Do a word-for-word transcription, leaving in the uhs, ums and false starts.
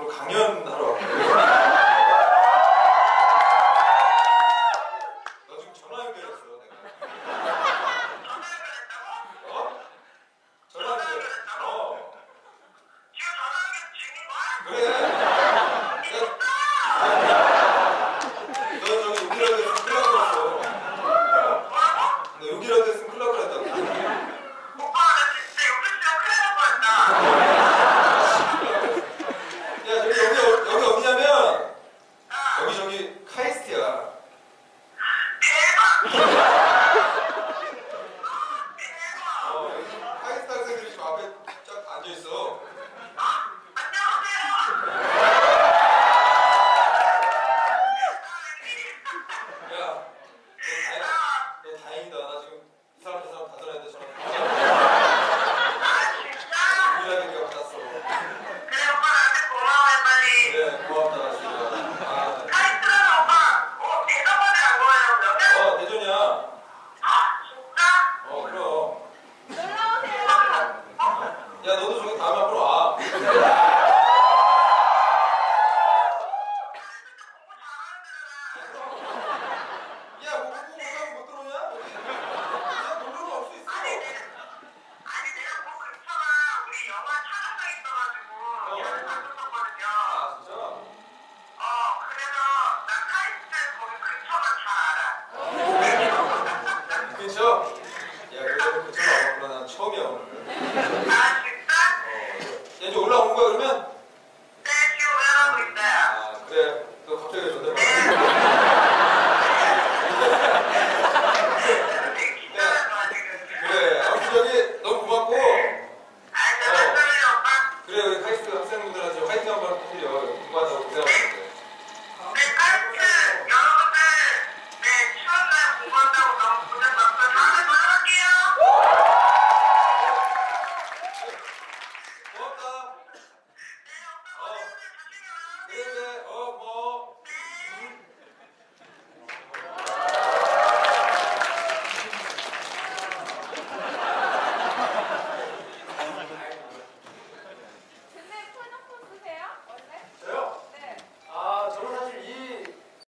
저 강연하러 왔거든. 너 지금 전화 연결했어 내가. 어? 전화 연결. 어. 지금 전화 연결 중인 거야? 그래. 너 저기 욕이라도 했으면 큰일 날 뻔했어. 너 욕이라도 했으면 큰일 날 뻔했다고. 오빠 나 진짜 욕했으면 큰일 날 뻔했다. 야 저기 여기 어- 여기 어디냐면 여기 저기 카이스트야. 대박! 대박! 어 여기 카이스트 학생들이 저 앞에 쫙 앉아 있어. 안녕하세요. 야, 너, 다행, 너 다행이다. 나 지금 이 사람 저 사람 다 전화했는데 전화 아 진짜? 유일하게 내가 받았어. 그래 오빠 나한테 고마워해 빨리. 그래 고맙다 진짜. 아, 카이스트라는 오빠 어 대답하지 안 거예요 그러면? 어 대전이야. 아 진짜? 어 그럼. 놀러오세요. 야 너도 저기 다음에 앞으로 와. 야, 뭐 공부 못하고 못 들어오냐? 그냥 놀러도 올 수 있어. 아니 내가 아니 내가 뭐 그렇잖아. 우리 영화 촬영장 있어가지고 영화 봤었거든요. 아, 진짜? 어 그래서 나 카이스트 거기 근처만 다 알아. 그쵸? 야, 그래도 그쵸 와봤구나. 난 처음이야, 오늘. 아 진짜? 어, 야, 이제 올라온 거야, 그러면? 네 지금 연락하고 있어요. 아, 그래. 너 갑자기 왜 존댓말 되게 긴장한 거야 지금. 그래. 아무튼 저기, 너무 고맙고. 아 잘할 거예요 오빠. 그래, 우리 카이스트 학생분들한테 화이팅 한번 해드려. 공부한다고 고생하고 있는데. 네 카이스트 여러분들 네 추운날 공부한다고 너무 고생 많고요. 다음에 또 연락할게요. 고맙다. 네 오빠 오늘 조심히 와. 그래, 그래. 어, 고마워. 네. 음.